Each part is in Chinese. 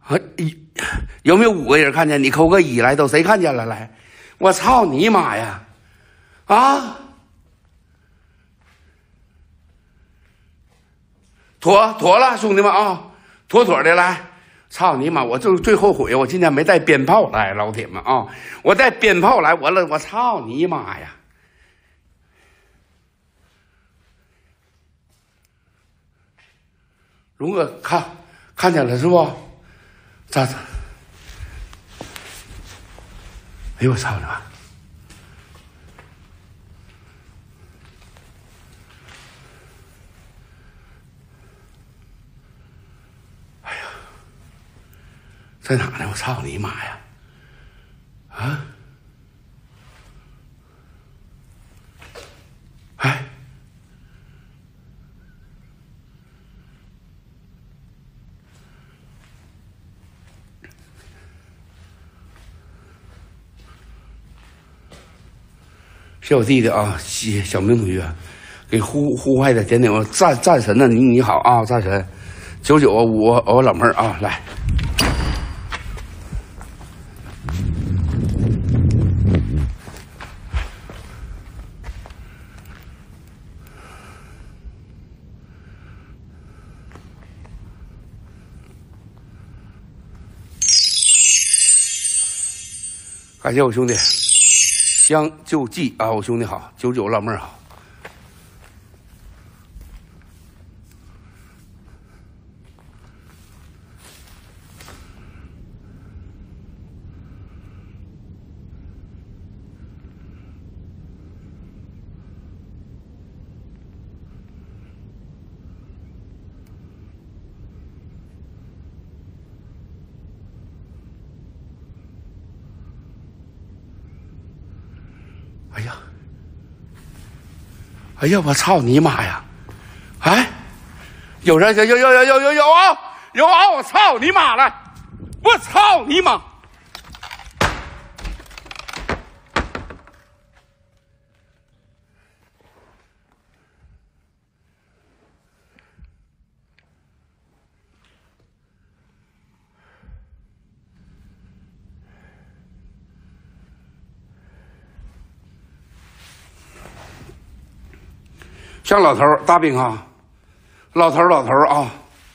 有没有5个人看见？你扣个1来，都谁看见了？来，我操你妈呀！啊！妥了，兄弟们啊，妥的来！操你妈！我就是最后悔，我今天没带鞭炮来，老铁们啊！我带鞭炮来，我操你妈呀！龙哥看见了是不？咋？哎呦我操你妈！哎呀，在哪呢？我操你妈呀！啊！哎！谢我弟弟啊，小明同学，给呼坏的点我战神呢，你好啊，战神，99啊，我老妹儿啊，来，感谢我兄弟。将就计啊，我兄弟好，99老妹儿好。哎呀，我操你妈呀！哎，有人有啊！我操你妈了！我操你妈！像老头大兵啊，老头啊，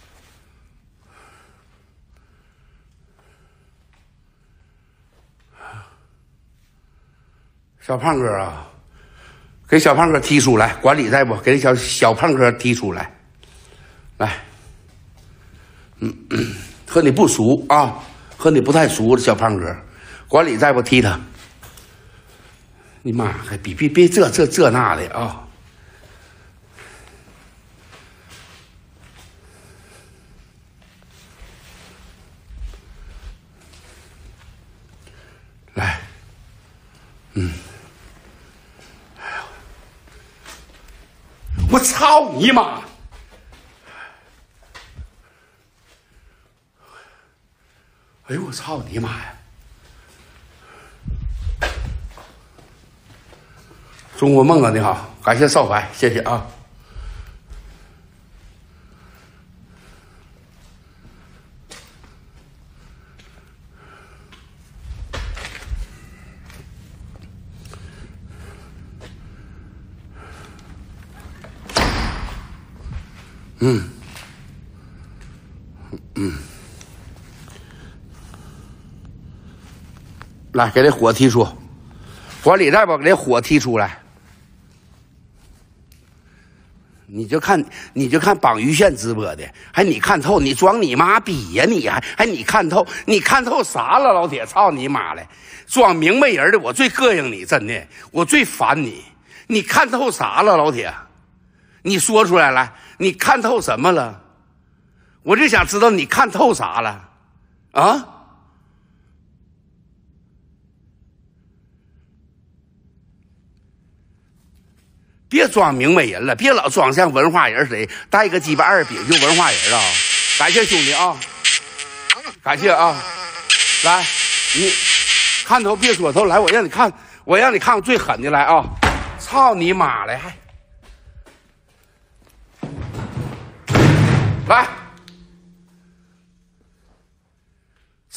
小胖哥啊，给小胖哥踢出来，管理在不？给小胖哥踢出来，来，和你不熟啊，和你不太熟的小胖哥，管理在不？踢他，你妈还别这那的啊！来，我操你妈！哎呦我操你妈呀！中国梦啊，你好，感谢少白，谢谢啊。来，给这火踢出，管理再把给这火踢出来。你就看绑鱼线直播的，还你看透，你装你妈逼呀！你还你看透，你看透啥了，老铁？操你妈嘞！装明白人的，我最膈应你，真的，我最烦你。你看透啥了，老铁？你说出来了，你看透什么了？我就想知道你看透啥了啊？别装明白人了，别老装像文化人似的，带个鸡巴2饼就文化人啊！感谢兄弟啊，感谢啊！来，你看头别说头，来，我让你看最狠的来啊！操你妈嘞！来，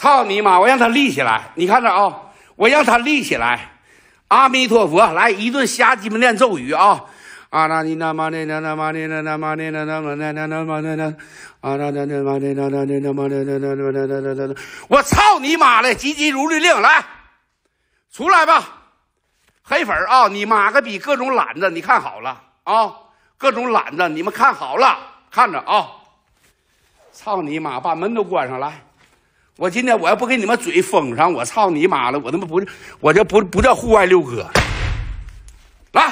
操你妈！我让他立起来，你看着啊，我让他立起来。阿弥陀佛，来一顿瞎鸡巴念咒语啊！啊那你那嘛那那那嘛那那那嘛那那那嘛那那那嘛那那啊那那那嘛那那那那嘛那那那那那那那，我操你妈的！急急如律令，来出来吧，黑粉啊！你妈个逼，各种懒子，你看好了啊！各种懒子，你们看好了，看着啊！操你妈，把门都关上来！我今天我要不给你们嘴封上，我操你妈了！我他妈不，我这不叫户外六哥。来，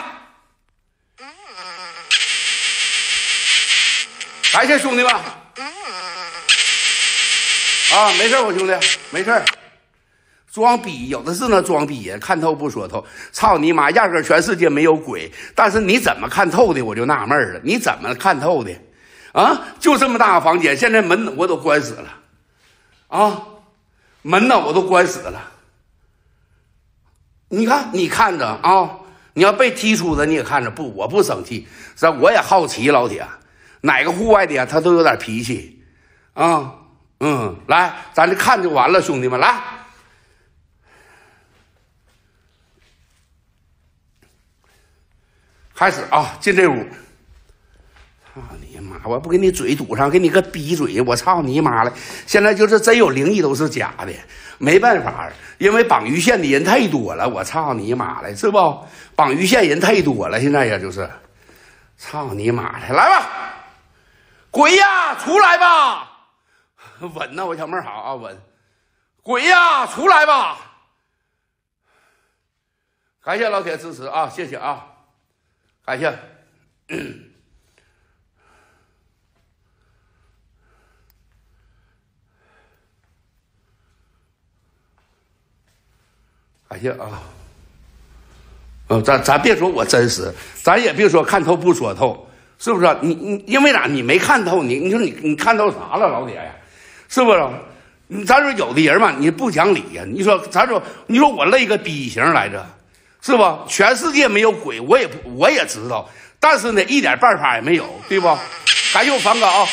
感谢兄弟们。啊，没事，我兄弟，没事。装逼有的是那装逼呀，看透不说透。操你妈，压根全世界没有鬼，但是你怎么看透的？我就纳闷了，你怎么看透的？啊，就这么大个房间，现在门我都关死了，啊，门呢我都关死了。你看，你看着啊，你要被踢出的你也看着，不，我不生气，我也好奇，老铁，哪个户外的他都有点脾气，啊，来，咱这看就完了，兄弟们，来。开始啊，进这屋。操你妈！我不给你嘴堵上，给你个逼嘴！我操你妈了！现在就是真有灵异都是假的，没办法，因为绑鱼线的人太多了。我操你妈了，是不？绑鱼线人太多了，现在也就是，操你妈的！来吧，鬼呀，出来吧！稳呐，我小妹好啊，稳。鬼呀，出来吧！感谢老铁支持啊，谢谢啊。感谢，感谢啊！咱别说我真实，咱也别说看透不说透，是不是？你因为啥？你没看透，你说你看透啥了，老铁呀？是不是？咱说有的人嘛，你不讲理呀。你说咱说，你说我累个逼型来着，是不？全世界没有鬼，我也知道。但是呢，一点办法也没有，对不？感谢我凡哥啊！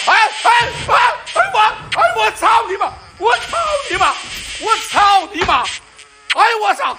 我操你妈！我操你妈！我操你妈！哎我操！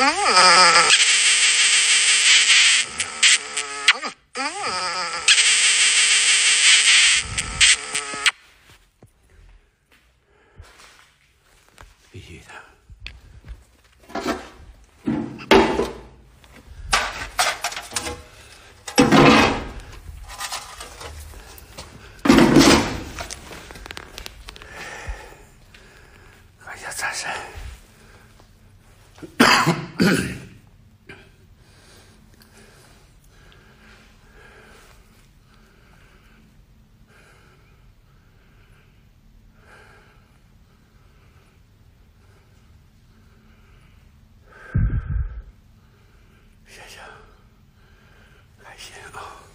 必须的。看一下战神。谢谢，开心啊！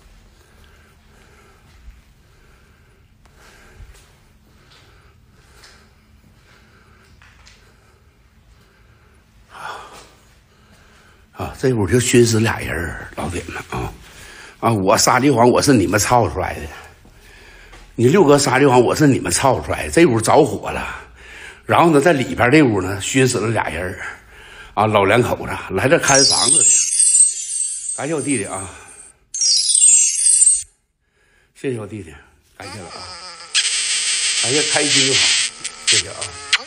啊，这屋就熏死俩人，老铁们啊！我撒的谎，我是你们操出来的。你六哥撒的谎，我是你们操出来的。这屋着火了，然后呢，在里边这屋呢，熏死了俩人，啊，老两口子来这看房子的。感谢我弟弟啊，谢谢我弟弟，感谢了啊，感谢开心就好，谢谢啊，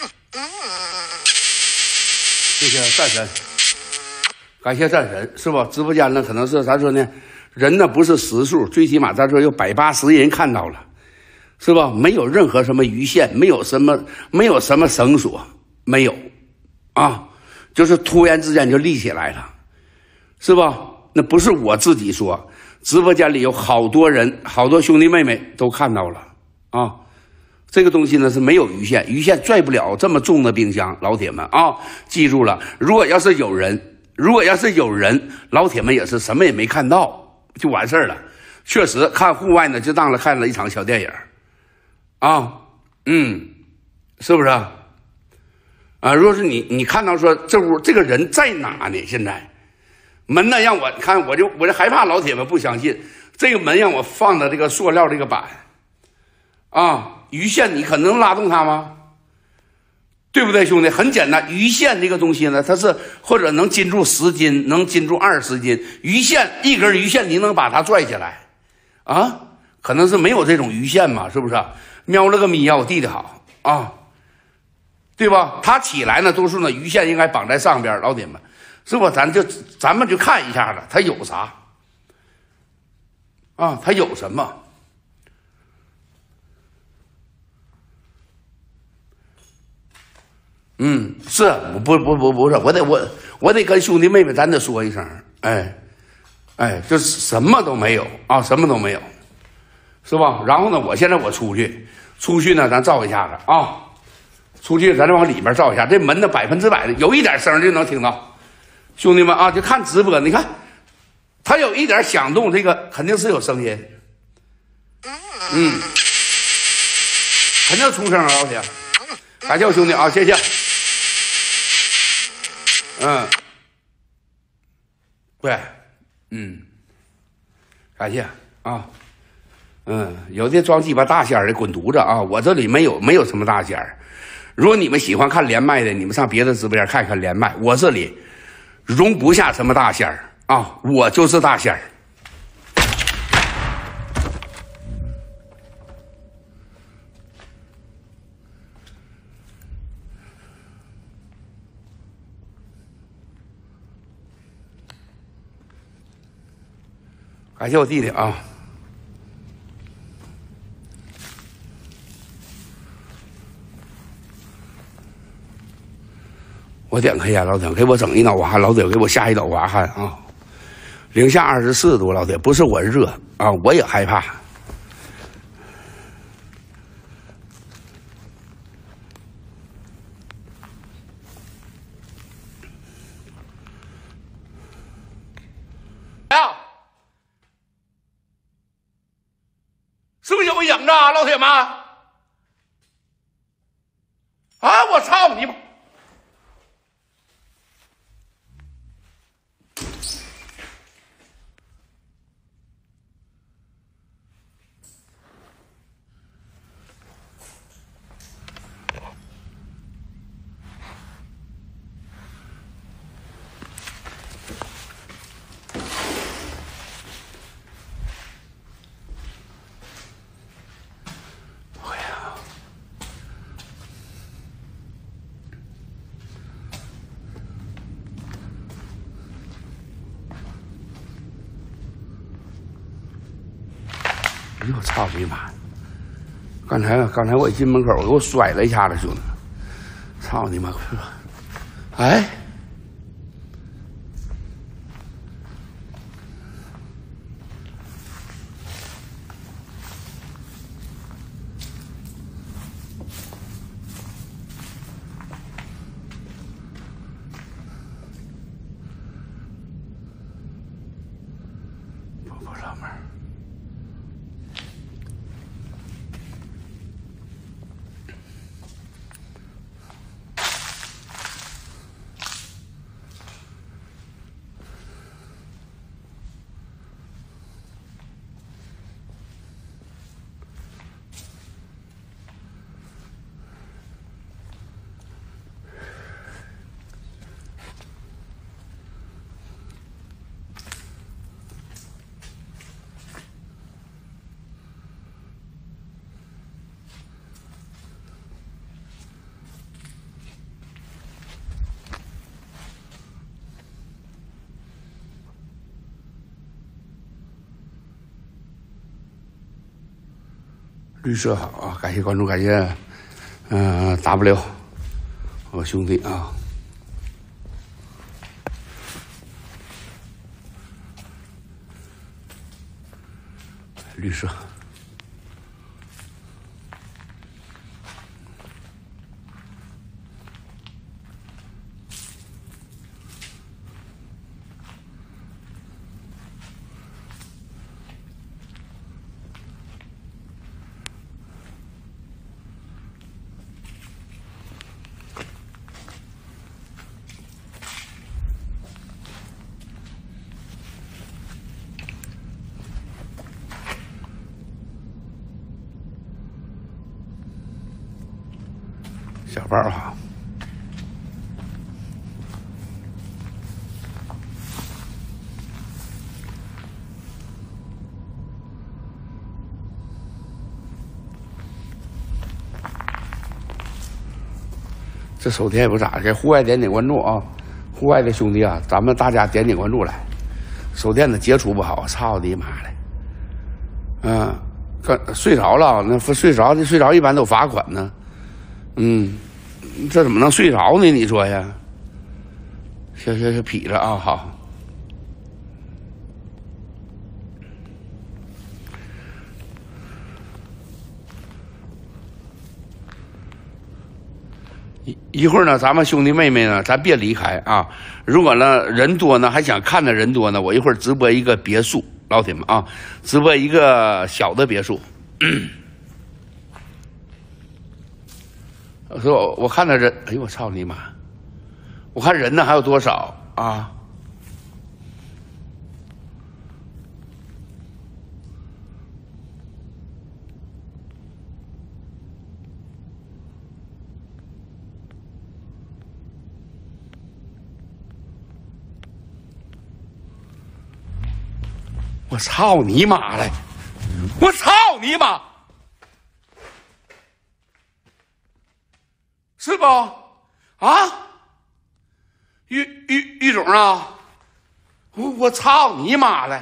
谢谢战神，感谢战神，是吧？直播间呢，可能是咱说呢，人呢不是实数，最起码咱说有180人看到了，是吧？没有任何什么鱼线，没有什么绳索，没有啊，就是突然之间就立起来了，是吧？那不是我自己说，直播间里有好多人，好多兄弟妹妹都看到了啊。这个东西呢是没有鱼线，鱼线拽不了这么重的冰箱，老铁们啊，记住了。如果要是有人，老铁们也是什么也没看到就完事儿了。确实看户外呢，就当了看了一场小电影啊，是不是啊？如果是你看到说这屋这个人在哪呢？现在。门呢让我看，我就害怕老铁们不相信，这个门让我放的这个塑料这个板，啊，鱼线你可能拉动它吗？对不对，兄弟？很简单，鱼线这个东西呢，它是或者能禁住10斤，能禁住20斤，鱼线一根鱼线你能把它拽起来，啊？可能是没有这种鱼线嘛，是不是？瞄了个咪呀，我弟弟好啊，对吧？他起来呢，多数呢鱼线应该绑在上边，老铁们。是吧？咱们就看一下子，他有啥啊？他有什么？是不是？我得跟兄弟妹妹咱得说一声，哎，就是什么都没有啊，什么都没有，是吧？然后呢，我现在我出去呢，咱照一下子啊，出去咱再往里边照一下，这门呢100%的有一点声就能听到。兄弟们啊，就看直播，你看，它有一点响动，这个肯定是有声音，肯定出声啊，老铁，感谢我兄弟啊，谢谢，对，感谢啊，有的装鸡巴大仙的滚犊子啊，我这里没有什么大仙。如果你们喜欢看连麦的，你们上别的直播间看看连麦，我这里。容不下什么大仙儿啊！我就是大仙儿。感谢我弟弟啊！我点开呀，老铁，给我整一脑瓜汗，老铁给我下一脑瓜汗啊！零下24度，老铁，不是我热啊，我也害怕。是不是有影子啊，老铁们？啊！我操你妈！ 哎呦，操你妈！刚才我一进门口，我给我甩了一下子，兄弟！操你妈！哎！不上门。绿色好啊！感谢关注，感谢W， 我兄弟啊，绿色。小包哈，这手电也不咋的，户外点点关注啊！户外的兄弟啊，咱们大家点点关注来。手电的接触不好，操你妈的！睡着了，那睡着一般都罚款呢。这怎么能睡着呢？你说呀？行，劈了啊，好。一会儿呢，咱们兄弟妹妹呢，咱别离开啊。如果呢人多呢，还想看的人多呢，我一会儿直播一个别墅，老铁们啊，直播一个小的别墅。说我看到人，哎呦我操你妈！我看人呢还有多少啊？我操你妈嘞！我操你妈！是不？啊？于总啊！我操你妈嘞！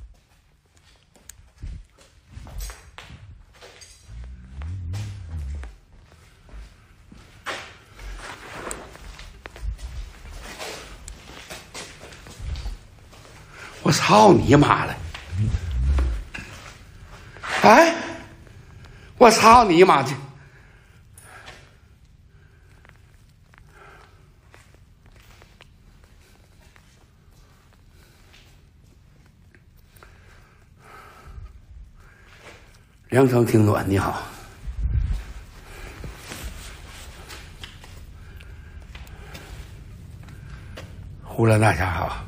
我操你妈嘞！哎，我操你妈去！良辰挺短，你好，呼兰大侠好，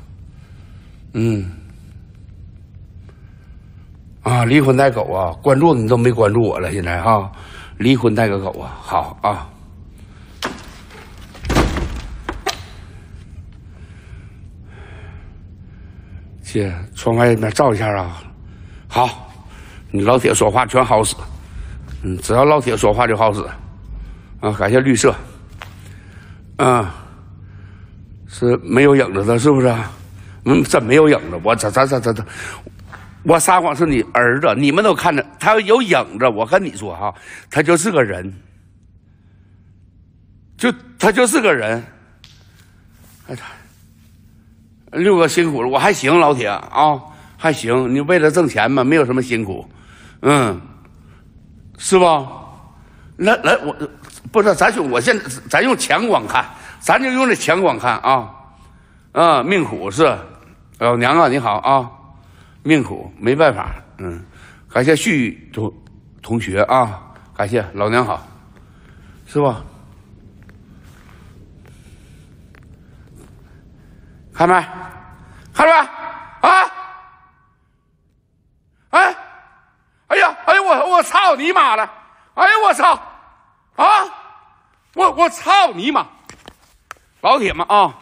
离婚带狗啊，关注你都没关注我了，现在哈，离婚带个狗啊，好啊。姐，窗外面照一下啊，好。你老铁说话全好使，只要老铁说话就好使，啊，感谢绿色，是没有影子的，是不是？真没有影子，我我撒谎是你儿子，你们都看着他有影子。我跟你说哈，他就是个人，他就是个人。哎，六哥辛苦了，我还行，老铁啊，还行。你为了挣钱嘛，没有什么辛苦，是吧？来，我不是咱兄，我现在咱用强光看，咱就用这强光看啊，命苦是，老娘啊，你好啊，命苦没办法，感谢旭同学啊，感谢老娘好，是吧？看没？看着没？啊！哎呀，我操你妈了！哎呀，我操！啊！我操你妈！老铁们啊！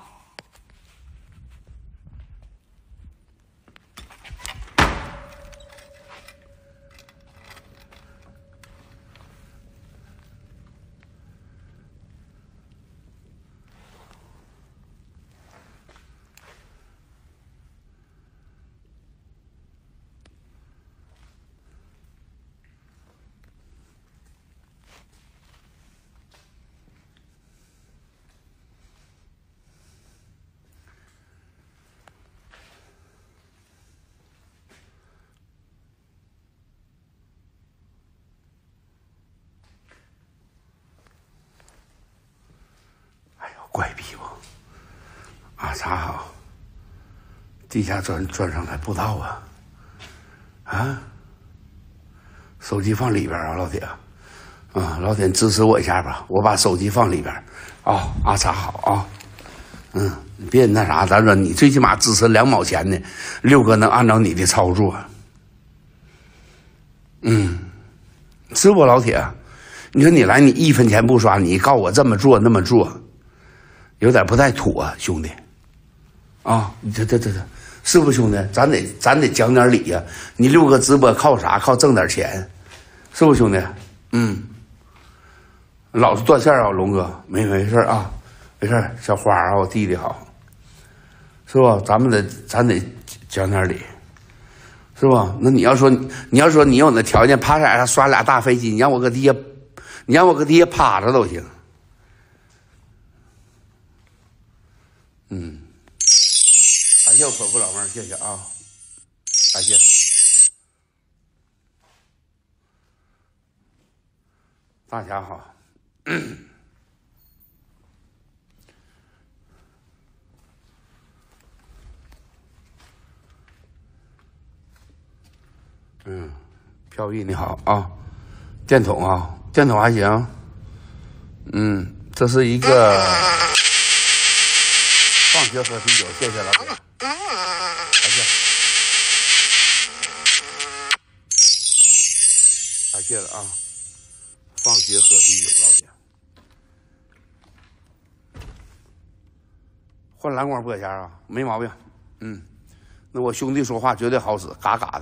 怪逼不？啊，查好，地下转上来不到啊！手机放里边啊，老铁啊，老铁支持我一下吧，我把手机放里边啊，查好啊，你别那啥，咱说你最起码支持2毛钱的，六哥能按照你的操作，是不老铁？你说你来，你1分钱不刷，你告我这么做那么做。有点不太妥，兄弟，啊，这，是不兄弟？咱得讲点理呀。你六哥直播靠啥？靠挣点钱，是不兄弟？老是断线啊，龙哥，没事啊，没事，小花啊，我弟弟好，是吧？咱得讲点理，是吧？那你要说你有那条件，趴海上刷俩大飞机，你让我搁地下趴着都行。感谢我可不老妹儿，谢谢啊，感谢。大家好，飘逸你好啊，电筒啊，电筒还行，这是一个放学喝啤酒，谢谢老铁。感谢了啊！放学喝啤酒，老铁。换蓝光拨线啊，没毛病。那我兄弟说话绝对好使，嘎嘎的。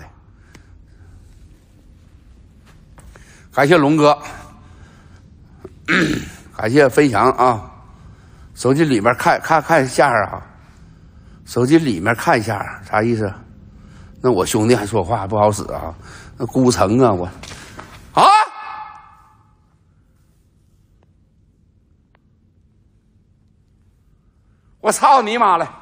感谢龙哥，感谢飞翔啊！手机里面看一下啊，手机里面看一下，啥意思？那我兄弟还说话不好使啊，那孤城啊，我操你妈了！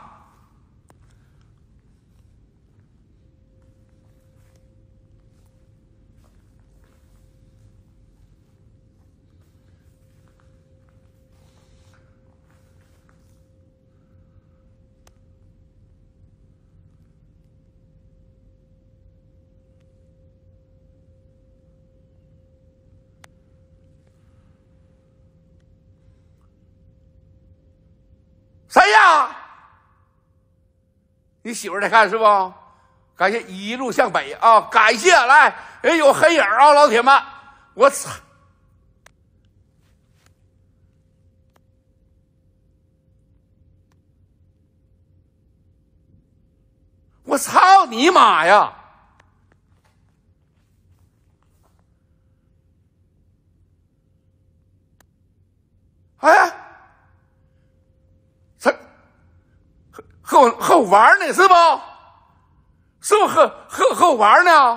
谁呀？你媳妇在看是不？感谢一路向北啊！感谢来，有黑影啊，老铁们，我操！我操你妈呀！哎，和我玩呢是不？ 是不是和我玩呢？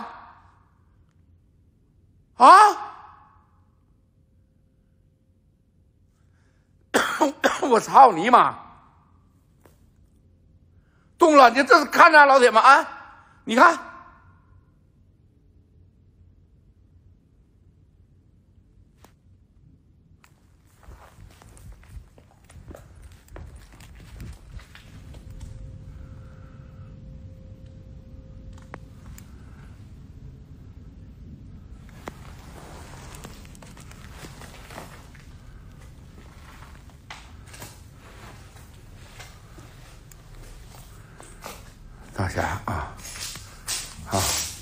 啊？我操你妈！动了，你这是看着老铁们啊？你看。大侠啊，好，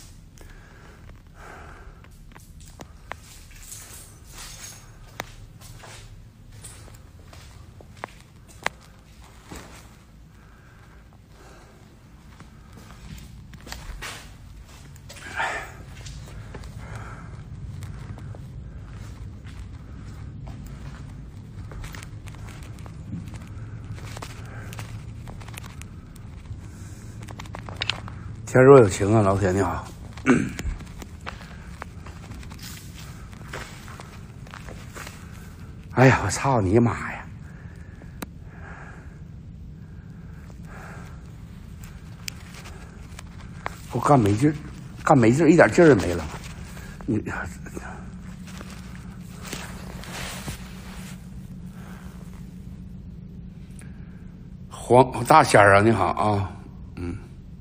天若有情啊，老铁你好。哎呀，我操你妈呀！我干没劲儿，干没劲儿，一点劲儿也没了。你黄大仙儿啊，你好啊，嗯。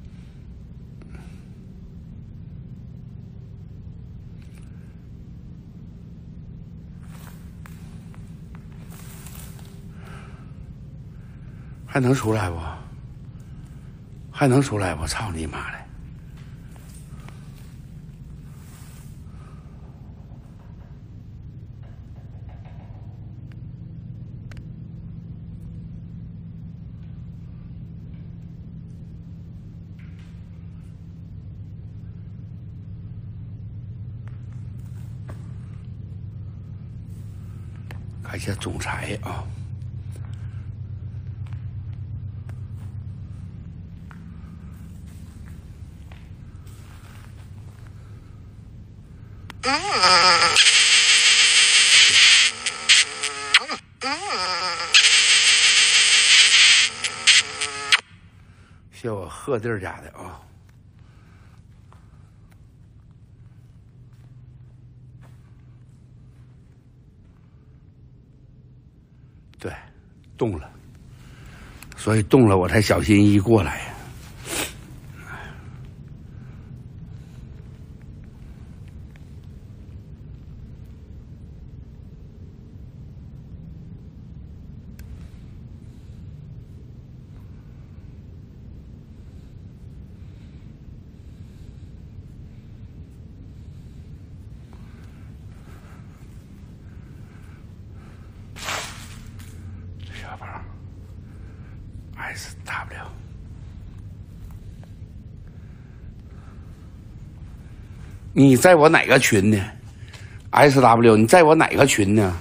还能出来不？还能出来不？操你妈的！感谢总裁啊！谢我贺弟儿家的啊！对，动了，所以动了我才小心翼翼过来呀。小宝 ，SW， 你在我哪个群呢 ？SW， 你在我哪个群呢？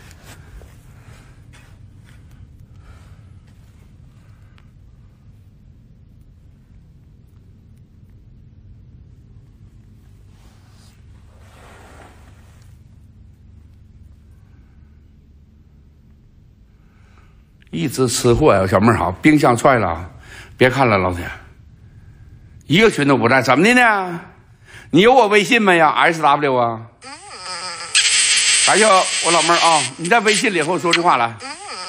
一直吃货呀，小妹儿好，冰箱踹了，别看了，老铁，一个群都不在，怎么的呢？你有我微信没呀 ？SW 啊，感谢我老妹儿啊，你在微信里和我说句话来。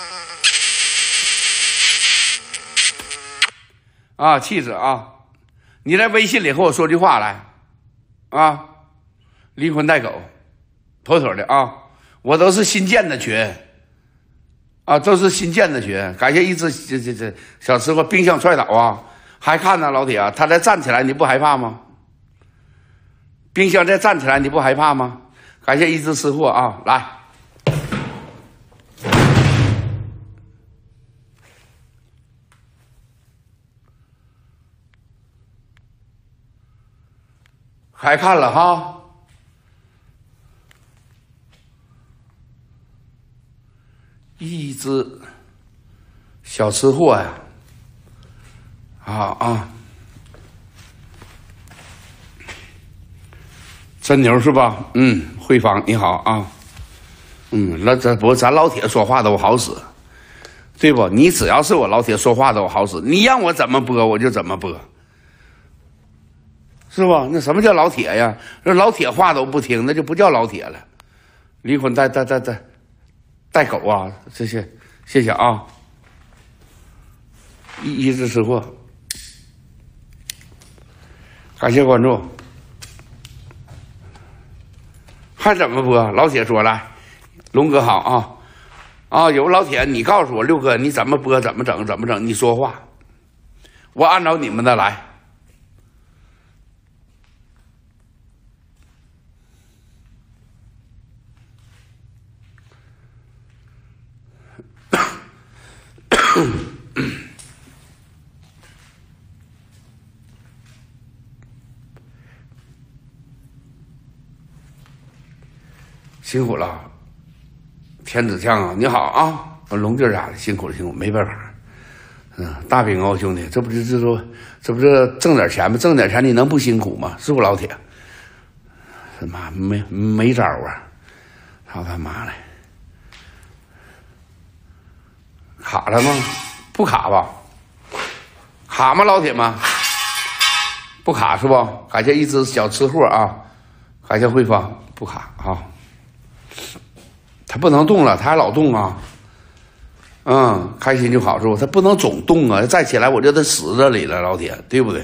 啊，气死啊！你在微信里和我说句话来，啊，离婚带狗，妥妥的啊！我都是新建的群。啊，都是新建的群，感谢一只这小吃货冰箱踹倒啊！还看呢，老铁啊，他再站起来，你不害怕吗？冰箱再站起来，你不害怕吗？感谢一只吃货啊，来，还看了哈。一只小吃货呀，啊！ 真牛是吧？慧芳你好啊。那咱老铁说话都好使，对不？你只要是我老铁说话都好使，你让我怎么播我就怎么播，是吧？那什么叫老铁呀？那老铁话都不听，那就不叫老铁了。离婚带狗啊，这些谢谢啊。一直吃货，感谢关注。还怎么播？老铁说来，龙哥好啊！有老铁，你告诉我六哥你怎么播，怎么整？你说话，我按照你们的来。辛苦了，天子酱啊，你好啊，龙弟啥的，辛苦了，没办法。大饼哦，兄弟，这不是挣点钱吗？挣点钱你能不辛苦吗？是不老铁？他妈没招啊！操他妈的！卡了吗？不卡吧？卡吗，老铁们？不卡是不？感谢一只小吃货啊！感谢慧芳，不卡啊！他不能动了，他还老动啊！开心就好是不？他不能总动啊！再起来我就得死这里了，老铁，对不对？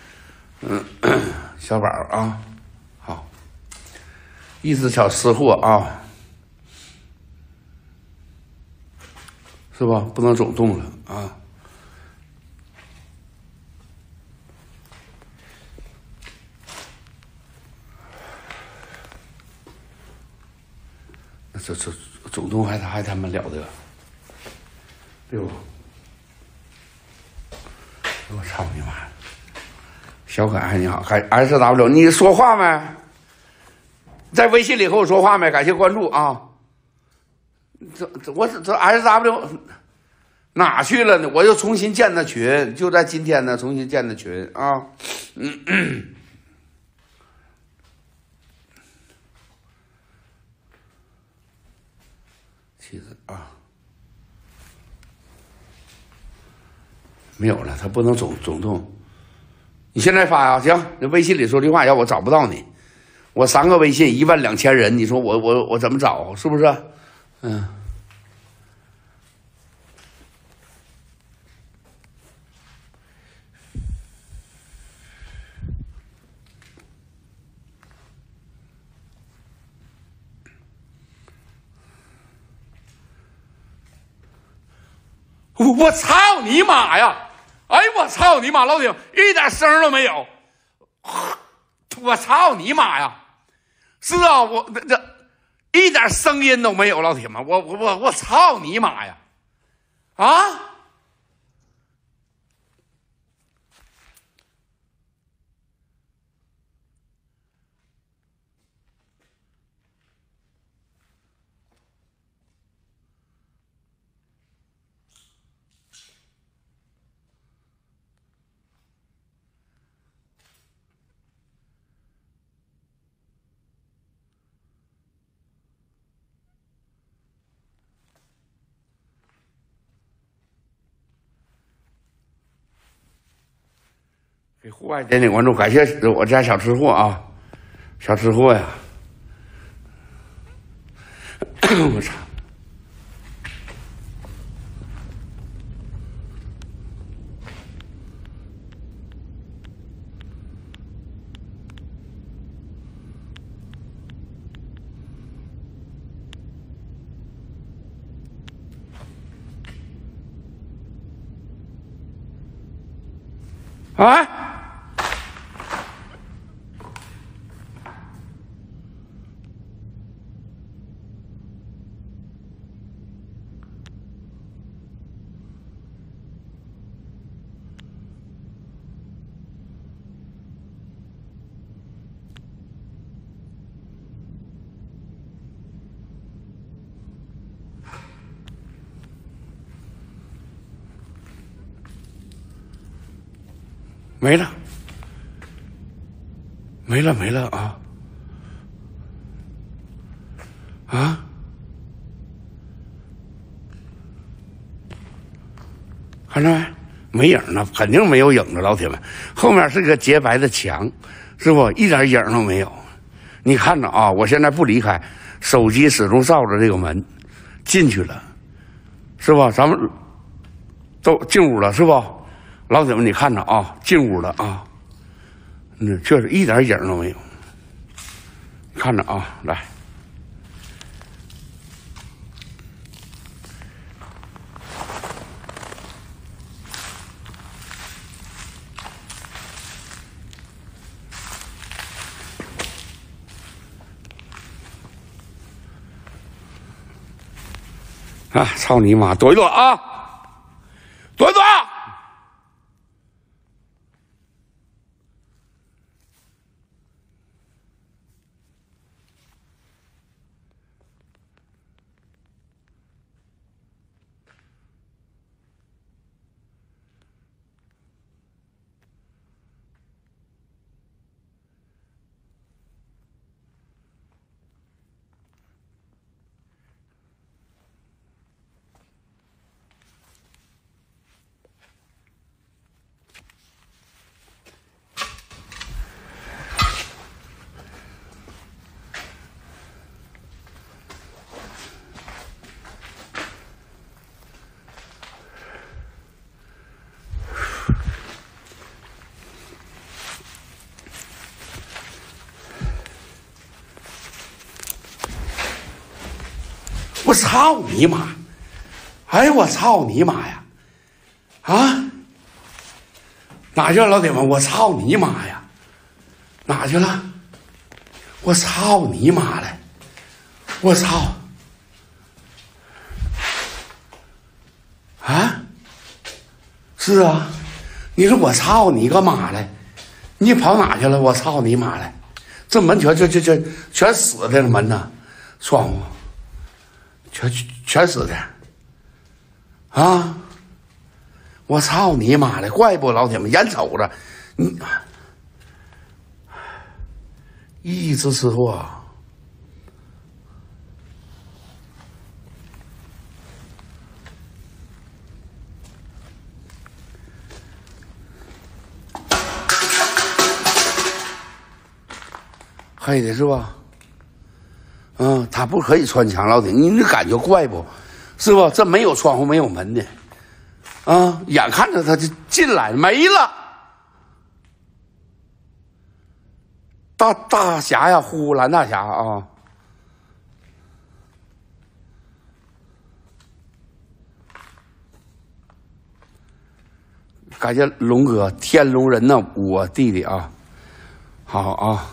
小宝啊，好，一只小吃货啊，是吧？不能总动了啊！这总动还他妈了得，对不？我操你妈！小可爱你好，SW 你说话没？在微信里和我说话没？感谢关注啊！这 SW 哪去了呢？我又重新建的群，就在今天呢，重新建的群啊。妻子啊，没有了，他不能总动。你现在发呀？行，那微信里说句话，要我找不到你，我3个微信12000人，你说我怎么找？是不是？我操你妈呀！哎，我操你妈，老铁，一点声都没有！我操你妈呀！是啊，我这一点声音都没有，老铁们，我操你妈呀！啊！给户外点点关注，感谢我家小吃货啊，小吃货呀！我操！啊！没了啊！ 啊？看着没？没影呢，肯定没有影子，老铁们。后面是个洁白的墙，是不？一点影都没有。你看着啊，我现在不离开，手机始终照着这个门，进去了，是吧？咱们都进屋了，是不？老铁们，你看着啊，进屋了啊，确实一点影都没有。看着啊，来。啊！操你妈！躲一躲啊！躲一躲！我操你妈！哎呦我操你妈呀！啊，哪去了老铁们？我操你妈呀！哪去了？我操你妈嘞！我操！啊，是啊，你说我操你个妈嘞！你跑哪去了？我操你妈嘞！这门全死的了，门呐，窗户全死的啊！我操你妈的！怪不老铁们眼瞅着你一直吃货。黑的是吧？他不可以穿墙，老铁，你那感觉怪不？是不？这没有窗户，没有门的，眼看着他就进来没了。大侠呀，呼兰大侠啊！感谢龙哥，天龙人呐，我弟弟啊，好啊。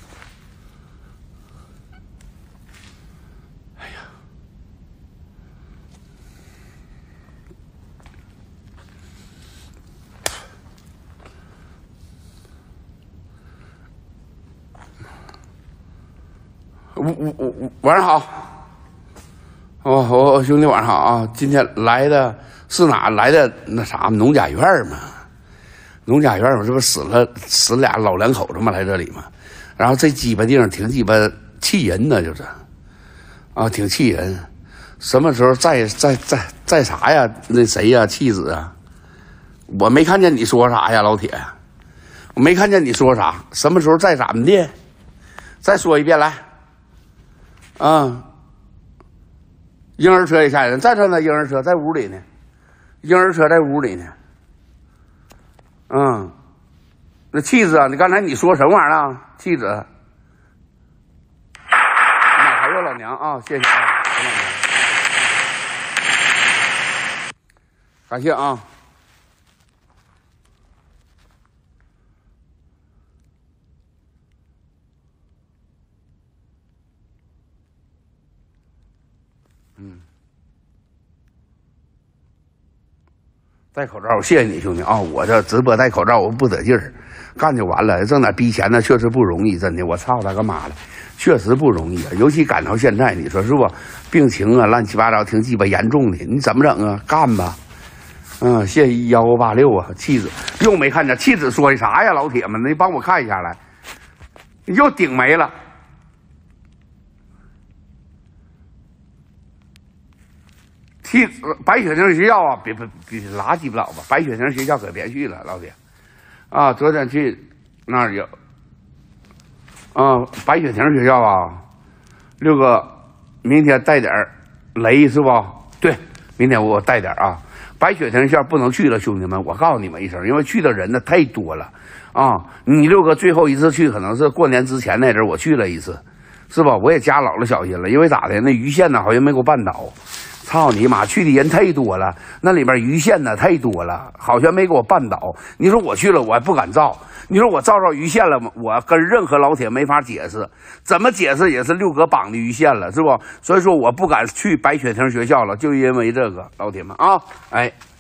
晚上好，我兄弟晚上好啊！今天来的是哪？来的那啥农家院嘛，农家院我这不死俩老两口子嘛，来这里嘛。然后这鸡巴地方挺鸡巴气人呢，就是啊，挺气人。什么时候再啥呀？那谁呀？妻子啊？我没看见你说啥呀，老铁，我没看见你说啥。什么时候再怎么的？再说一遍来。婴儿车也吓人，在这呢，婴儿车在屋里呢，婴儿车在屋里呢。那妻子啊，你刚才你说什么玩意儿啊？妻子，还有老娘啊，谢谢啊，老娘，感谢啊。戴口罩，谢谢你兄弟啊！我这直播戴口罩，我不得劲儿，干就完了。挣点逼钱呢，确实不容易，真的。我操他个妈的，确实不容易啊！尤其赶到现在，你说是不？病情啊，乱七八糟，挺鸡巴严重的，你怎么整啊？干吧！谢谢1586啊，妻子又没看见，妻子说的啥呀？老铁们，你帮我看一下来，又顶没了。 白雪亭学校啊，别拉鸡巴老吧，白雪亭学校可别去了，老铁。啊，昨天去那儿有。啊，白雪亭学校啊，六哥，明天带点雷是不？对，明天我带点啊。白雪亭学校不能去了，兄弟们，我告诉你们一声，因为去的人呢太多了啊。你六哥最后一次去可能是过年之前那阵，我去了一次，是吧？我也加老了小心了，因为咋的？那余县呢好像没给我办倒。操你妈！去的人太多了，那里边余县呢太多了，好像没给我绊倒。你说我去了，我还不敢照。你说我照余县了吗？我跟任何老铁没法解释，怎么解释也是六哥绑的余县了，是不？所以说我不敢去白雪亭学校了，就因为这个，老铁们啊，哎，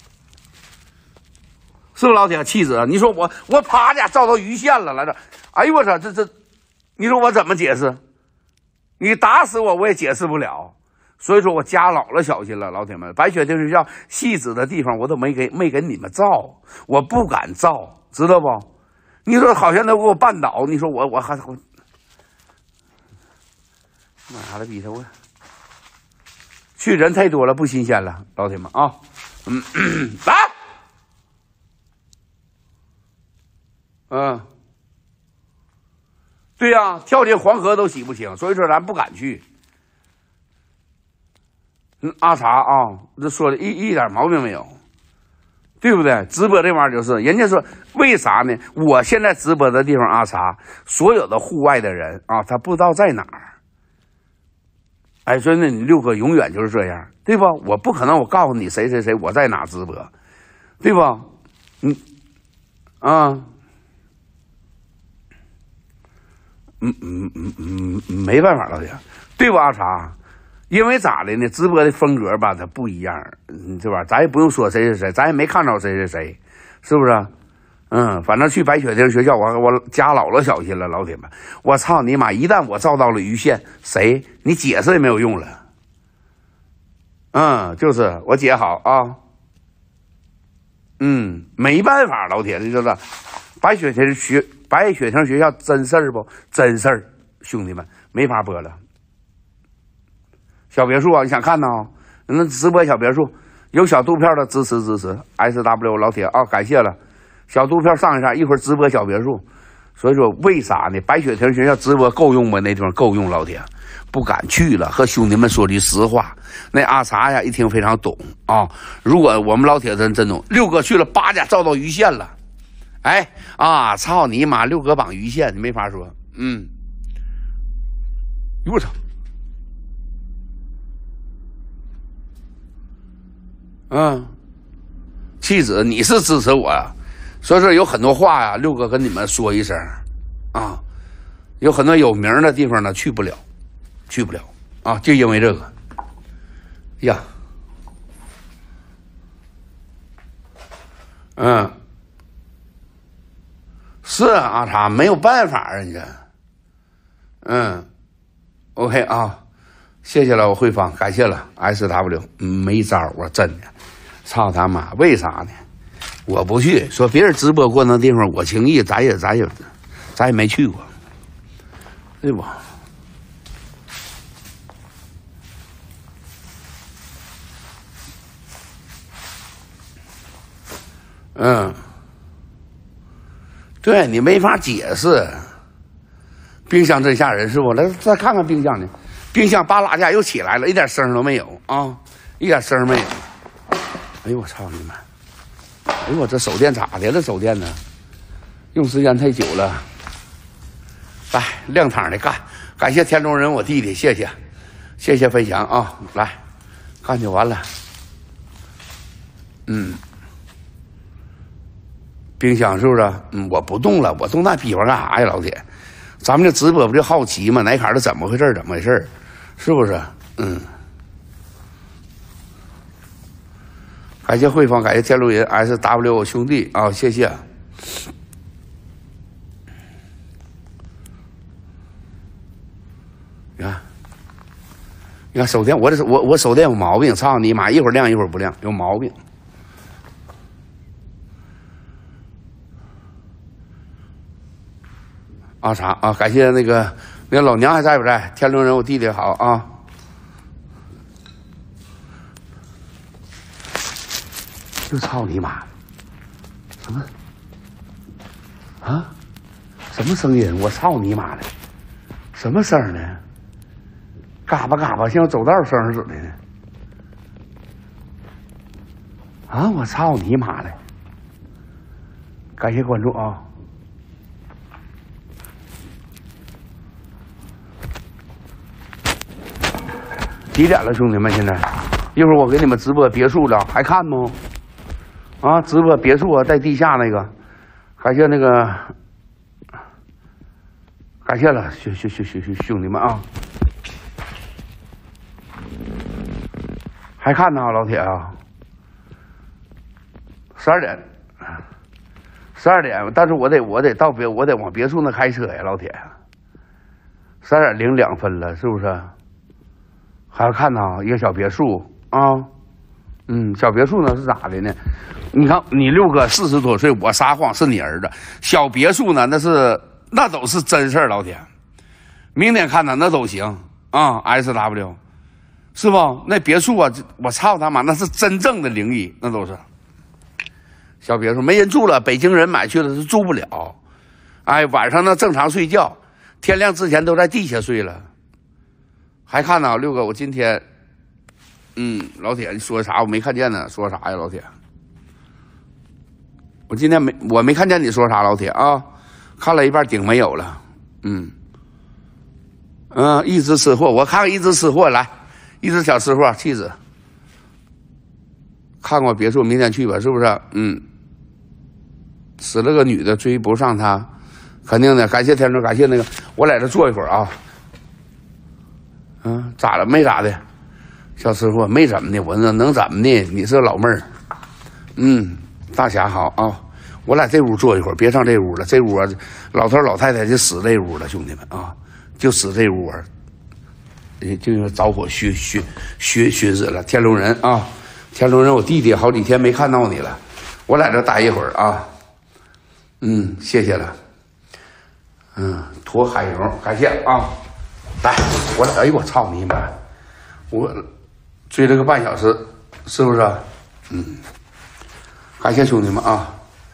是不是老铁气死？你说我啪家照到余县了来着，哎呦我操，这，你说我怎么解释？你打死我也解释不了。所以说我加老了小心了，老铁们，白雪亭学校戏子的地方我都没给你们照，我不敢照，知道不？你说好像都给我绊倒，你说我还妈的逼他我去人太多了，不新鲜了，老铁们啊，来，对呀，跳进黄河都洗不清，所以说咱不敢去。阿茶啊，这说的一点毛病没有，对不对？直播这玩意儿就是，人家说为啥呢？我现在直播的地方阿茶，所有的户外的人啊，他不知道在哪儿。哎，所以呢，你六哥永远就是这样，对吧？我不可能我告诉你谁我在哪直播，对吧？没办法了呀，对吧？阿茶。因为咋的呢？直播的风格吧，它不一样，对吧？咱也不用说谁是谁，咱也没看着谁是谁，是不是？反正去白雪亭学校，我加老了小心了，老铁们，我操你妈！一旦我照到了余县，谁你解释也没有用了。就是我解好啊。没办法，老铁，你知道，白雪亭学校真事儿不？真事儿，兄弟们没法播了。小别墅啊，你想看呢？那直播小别墅有小肚票的支持 SW 老铁啊，感谢了。小肚票上一下，一会儿直播小别墅。所以说为啥呢？白雪亭学校直播够用吗？那地方够用，老铁不敢去了。和兄弟们说句实话，那阿茶呀一听非常懂啊。如果我们老铁真懂，六哥去了八家照到余县了。哎啊，操你妈！六哥绑余县，你没法说。我操！妻子，你是支持我呀，所以说有很多话呀，六哥跟你们说一声啊，有很多有名的地方呢去不了啊，就因为这个呀，是啊，阿茶没有办法，人家，OK 啊，谢谢了，我慧芳，感谢了 SW， 没招啊，真的。操他妈！为啥呢？我不去，说别人直播过那地方，我轻易咱也没去过，对不？对你没法解释。冰箱真吓人，是不？来，再看看冰箱呢，冰箱扒拉架又起来了，一点声都没有啊，一点声没有。哎呦我操你妈！哎呦我这手电咋的了？手电呢？用时间太久了。来，亮堂的干，感谢天中人我弟弟，谢谢分享啊！来，干就完了。冰箱是不是？我不动了，我动那逼玩干啥呀，老铁？咱们这直播不就好奇吗？哪坎儿怎么回事？是不是？感谢慧芳，感谢天路人 SW 我兄弟啊，谢谢。你看手电，我手电有毛病，操你妈！一会儿亮一会儿不亮，有毛病。阿茶啊，感谢那个老娘还在不在？天龙人我弟弟好啊。 就操你妈！什么？啊？什么声音？我操你妈的！什么声呢？嘎巴嘎巴，像走道声似的呢。啊！我操你妈的！感谢关注啊！几点了，兄弟们？现在一会儿我给你们直播别墅了，还看吗？啊，直播别墅啊，在地下那个，感谢那个，感谢了，兄弟们啊！还看呢，老铁啊！12点，12点，但是我得到我得往别墅那开车呀，老铁。12:02了，是不是？还要看呢，一个小别墅啊，小别墅呢是咋的呢？你看你六哥40多岁，我撒谎是你儿子。小别墅呢，那都是真事儿，老铁。明天看呢，那都行啊 ，SW， 是不？那别墅啊，我操他妈，那是真正的灵异，那都是。小别墅没人住了，北京人买去了是住不了。哎，晚上呢正常睡觉，天亮之前都在地下睡了。还看呢，六哥，我今天，老铁，你说啥？我没看见呢，说啥呀，老铁？我今天我没看见你说啥，老铁啊，看了一半顶没有了，一只吃货，我看看一只吃货，来，一只小吃货，气质，看过别墅，明天去吧，是不是？死了个女的，追不上他，肯定的，感谢天主，感谢那个，我在这坐一会儿啊。咋了？没咋的，小师傅没怎么的，我能怎么的？你是老妹儿，大侠好啊！我俩这屋坐一会儿，别上这屋了，这屋啊，老头老太太就死这屋了，兄弟们啊，就死这屋啊，就着火熏死了。天龙人啊，天龙人，我弟弟好几天没看到你了，我在这待一会儿啊，谢谢了，驮海油，感谢啊。来，哎呦我操你妈！我追了个半小时，是不是？感谢兄弟们啊！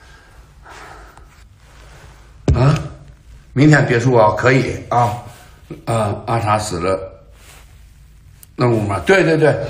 明天别墅啊，可以啊。阿茶死了，那屋吗？对对对。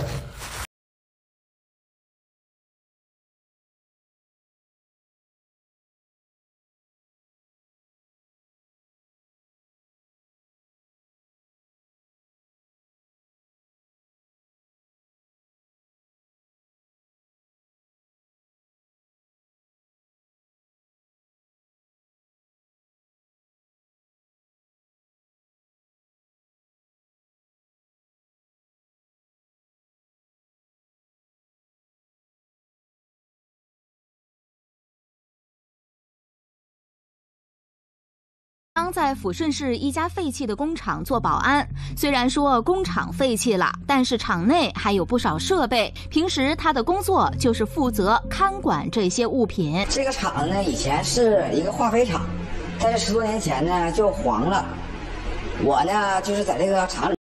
刚在抚顺市一家废弃的工厂做保安，虽然说工厂废弃了，但是厂内还有不少设备。平时他的工作就是负责看管这些物品。 这个厂呢，以前是一个化肥厂，但是10多年前呢就黄了。我呢就是在这个厂里。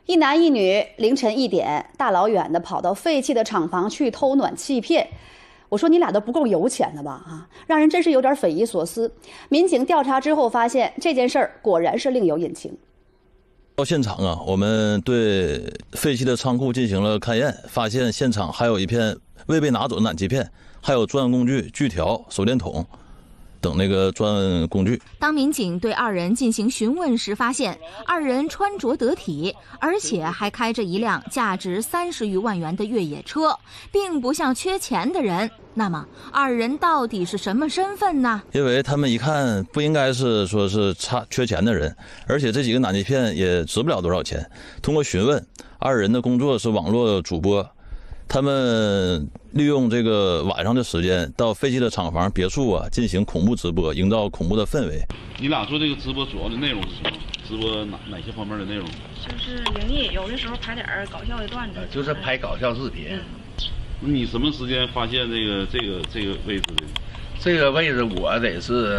一男一女凌晨1点，大老远的跑到废弃的厂房去偷暖气片。我说你俩都不够有钱的吧？啊，让人真是有点匪夷所思。民警调查之后发现，这件事儿果然是另有隐情。 到现场啊，我们对废弃的仓库进行了勘验，发现现场还有一片未被拿走的暖气片，还有作案工具锯条、手电筒等那个作案工具。 当民警对二人进行询问时，发现二人穿着得体，而且还开着一辆价值30余万元的越野车，并不像缺钱的人。那么二人到底是什么身份呢？ 因为他们一看不应该是说是缺钱的人，而且这几个暖气片也值不了多少钱。通过询问，二人的工作是网络主播，他们利用这个晚上的时间到废弃的厂房、别墅啊进行恐怖直播，营造恐怖的氛围。 你俩做这个直播主要的内容是什么？直播哪些方面的内容？ 就是灵异，有的时候拍点搞笑的段子， 就是拍搞笑视频。 你什么时间发现这个位置的？ 这个位置我得是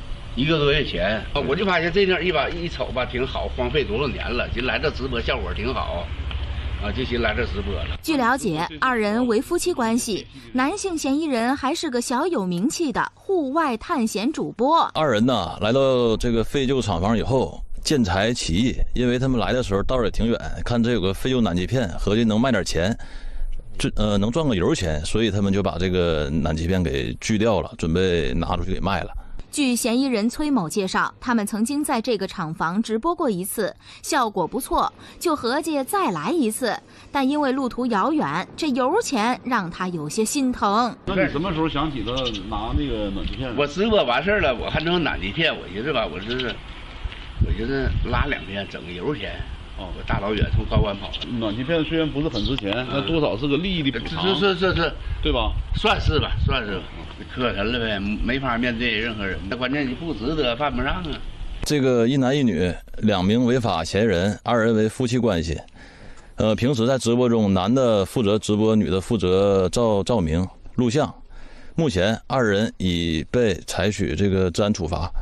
1个多月前，我就发现这地儿一瞅吧挺好，荒废多少年了，就来这直播效果挺好。就先来这直播了。 据了解，二人为夫妻关系，男性嫌疑人还是个小有名气的户外探险主播。 二人呢来到这个废旧厂房以后，见财起意，因为他们来的时候道也挺远，看这有个废旧暖气片，合计能卖点钱，能赚个油钱，所以他们就把这个暖气片给锯掉了，准备拿出去给卖了。 据嫌疑人崔某介绍，他们曾经在这个厂房直播过一次，效果不错，就合计再来一次。但因为路途遥远，这油钱让他有些心疼。 那你什么时候想起的拿那个暖气片？ 我直播完事了，我还弄暖气片，我寻思吧，我就是拉2片，整个油钱。我大老远从高官跑。 暖气片虽然不是很值钱，那多少是个利益的补偿。 是， 对吧？ 算是吧。磕碜了呗，没法面对任何人。那关键你不值得，犯不上啊。 这个一男一女2名违法嫌疑人，二人为夫妻关系。平时在直播中，男的负责直播，女的负责照明、录像。目前二人已被采取这个治安处罚。